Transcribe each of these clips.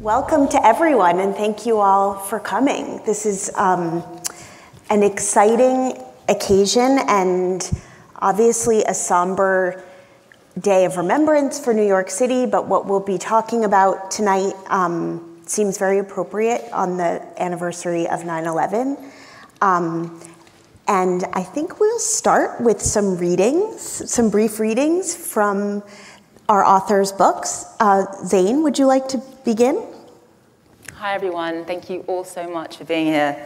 Welcome to everyone, and thank you all for coming. This is an exciting occasion and obviously a somber day of remembrance for New York City, but what we'll be talking about tonight seems very appropriate on the anniversary of 9/11. And I think we'll start with some readings, some brief readings from our authors' books. Zane, would you like to begin? Hi, everyone. Thank you all so much for being here.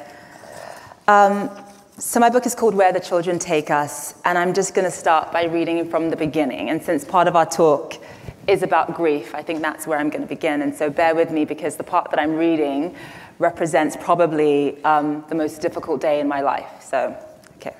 So my book is called Where the Children Take Us, and I'm just going to start by reading from the beginning. And since part of our talk is about grief, I think that's where I'm going to begin. And so bear with me, because the part that I'm reading represents probably the most difficult day in my life. So, okay.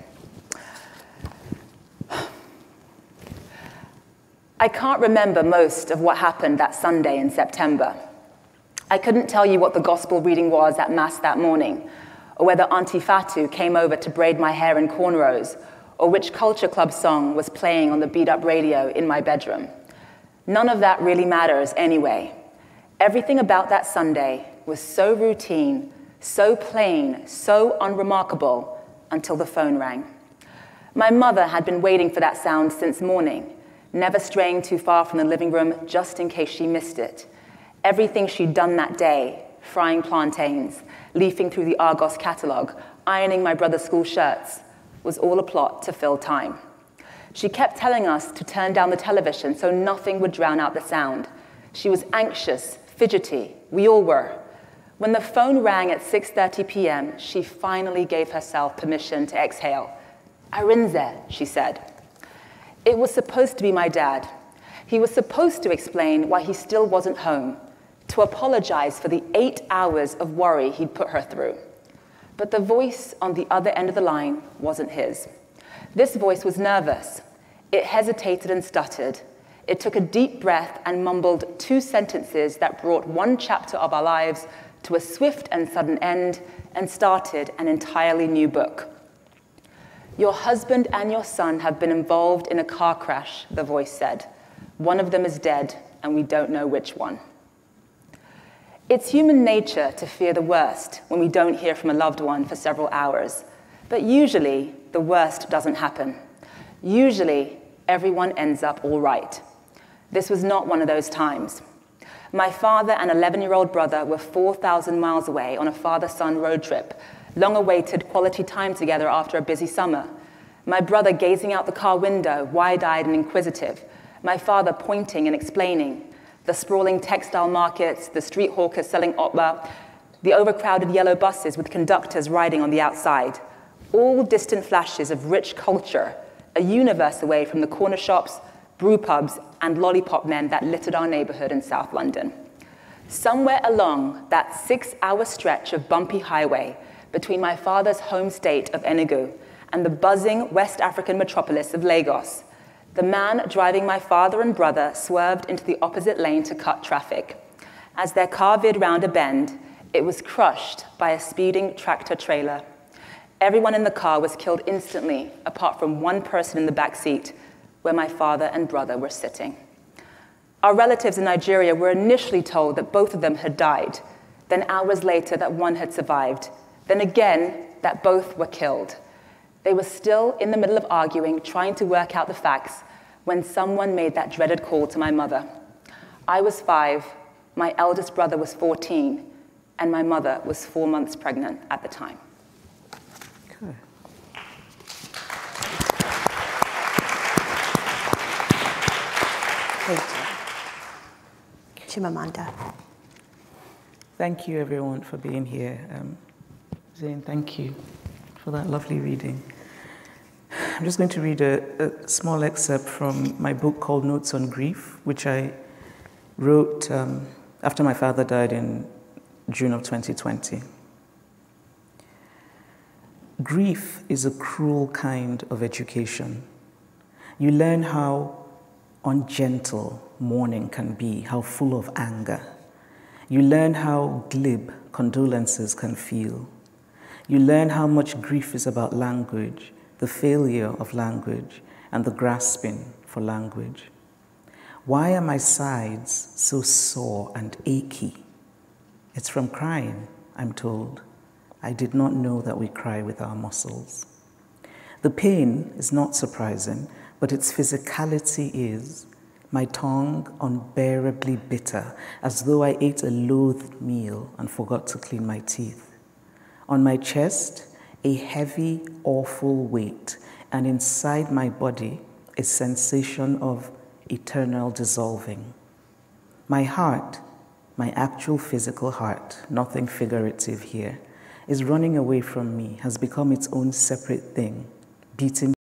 I can't remember most of what happened that Sunday in September. I couldn't tell you what the gospel reading was at Mass that morning, or whether Auntie Fatu came over to braid my hair in cornrows, or which culture club song was playing on the beat-up radio in my bedroom. None of that really matters anyway. Everything about that Sunday was so routine, so plain, so unremarkable, until the phone rang. My mother had been waiting for that sound since morning, never straying too far from the living room just in case she missed it. Everything she'd done that day, frying plantains, leafing through the Argos catalog, ironing my brother's school shirts, was all a plot to fill time. She kept telling us to turn down the television so nothing would drown out the sound. She was anxious, fidgety. We all were. When the phone rang at 6:30 p.m., she finally gave herself permission to exhale. "Arinze," she said. It was supposed to be my dad. He was supposed to explain why he still wasn't home, to apologize for the 8 hours of worry he'd put her through. But the voice on the other end of the line wasn't his. This voice was nervous. It hesitated and stuttered. It took a deep breath and mumbled 2 sentences that brought one chapter of our lives to a swift and sudden end and started an entirely new book. "Your husband and your son have been involved in a car crash," the voice said. "One of them is dead, and we don't know which one." It's human nature to fear the worst when we don't hear from a loved one for several hours. But usually, the worst doesn't happen. Usually, everyone ends up all right. This was not one of those times. My father and 11-year-old brother were 4,000 miles away on a father-son road trip, long-awaited quality time together after a busy summer. My brother gazing out the car window, wide-eyed and inquisitive. My father pointing and explaining. The sprawling textile markets, the street hawkers selling opera, the overcrowded yellow buses with conductors riding on the outside. All distant flashes of rich culture, a universe away from the corner shops, brew pubs, and lollipop men that littered our neighborhood in South London. Somewhere along that 6-hour stretch of bumpy highway between my father's home state of Enugu and the buzzing West African metropolis of Lagos, the man driving my father and brother swerved into the opposite lane to cut traffic. As their car veered round a bend, it was crushed by a speeding tractor-trailer. Everyone in the car was killed instantly, apart from one person in the back seat, where my father and brother were sitting. Our relatives in Nigeria were initially told that both of them had died, then hours later that one had survived, then again that both were killed. They were still in the middle of arguing, trying to work out the facts, when someone made that dreaded call to my mother. I was 5, my eldest brother was 14, and my mother was 4 months pregnant at the time. Okay. Thank you. Chimamanda. Thank you, everyone, for being here. Zane, thank you for that lovely reading. I'm just going to read a small excerpt from my book called Notes on Grief, which I wrote after my father died in June of 2020. Grief is a cruel kind of education. You learn how ungentle mourning can be, how full of anger. You learn how glib condolences can feel. You learn how much grief is about language, the failure of language, and the grasping for language. Why are my sides so sore and achy? It's from crying, I'm told. I did not know that we cry with our muscles. The pain is not surprising, but its physicality is. My tongue unbearably bitter, as though I ate a loathed meal and forgot to clean my teeth. On my chest, a heavy, awful weight, and inside my body, a sensation of eternal dissolving. My heart, my actual physical heart, nothing figurative here, is running away from me, has become its own separate thing, beating